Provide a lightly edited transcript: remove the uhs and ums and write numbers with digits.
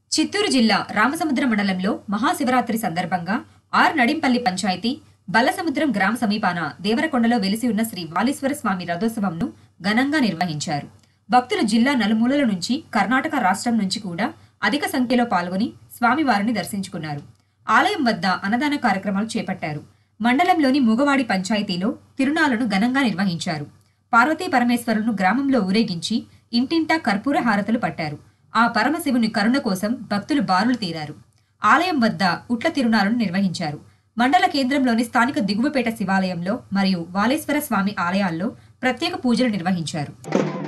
చిత్తూరు జిల్లా రామసముద్రం మండలంలో మహాశివరాత్రి సందర్భంగా నడింపల్లి పంచాయతీ బల్లసముద్రం గ్రామ సమీపాన దేవరకొండలో వెలిసి ఉన్న శ్రీ వాలీశ్వర స్వామి రథోత్సవంను ఘనంగా నిర్వహించారు. భక్తులు జిల్లా నలుమూలల నుంచి, కర్ణాటక రాష్ట్రం నుంచి కూడా అధిక సంఖ్యలో పాల్గొని స్వామివారిని దర్శించుకున్నారు. ఆలయం వద్ద అన్నదాన కార్యక్రమాలు చేపట్టారు. మండలంలోని మూగవాడి పంచాయతీలో తిరునాళ్లను ఘనంగా నిర్వహించారు. పార్వతీ పరమేశ్వరులను గ్రామంలో ఊరేగించి ఇంటింటా కర్పూర హారతులు పట్టారు. ఆ పరమశివుని కరుణ కోసం భక్తులు బారులు తీరారు. ఆలయం వద్ద ఉట్ల తిరునాళ్లను నిర్వహించారు. మండల కేంద్రంలోని స్థానిక దిగువపేట శివాలయంలో మరియు వాలేశ్వర స్వామి ఆలయాల్లో ప్రత్యేక పూజలు నిర్వహించారు.